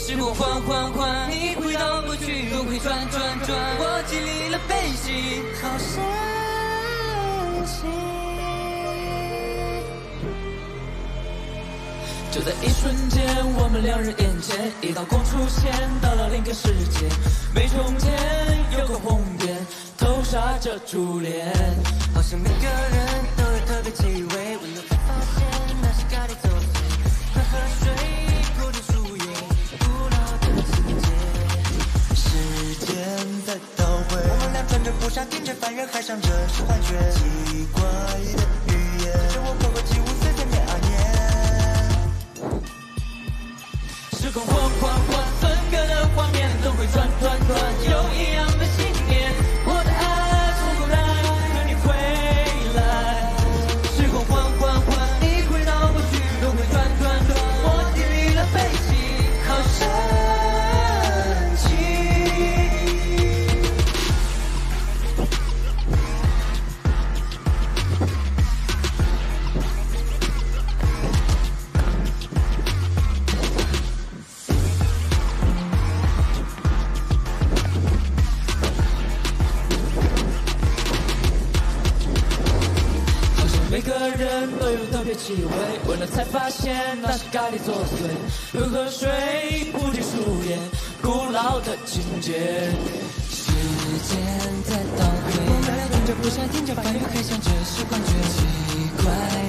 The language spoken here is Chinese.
时光缓缓缓，你回到过去，轮回转转转，我经历了悲喜，好神奇。就在一瞬间，我们两人眼前，一道光出现，到了另一个世界。没从前，有个红点，投射着初恋。好像每个人都有特别气味，闻了才发现那是咖喱作祟。快喝水，固定树叶，古老的情节。 时间在倒回，我们俩穿着布纱，听着翻越海上，这是幻觉。奇怪的语言，跟着我走过起舞，随随念啊念。 时空缓缓缓，分割的画面，轮回转转转，有一样的信念。我的爱冲过来，和你回来。时空缓缓缓，你回到过去，轮回转转转，我经历了悲喜，好神奇。每个人都有特别气味，闻了才发现那是咖喱作祟。混合水，不停树叶，古老的情节。时间在倒退，我们俩听着不想听着翻越，还想这是幻觉。奇怪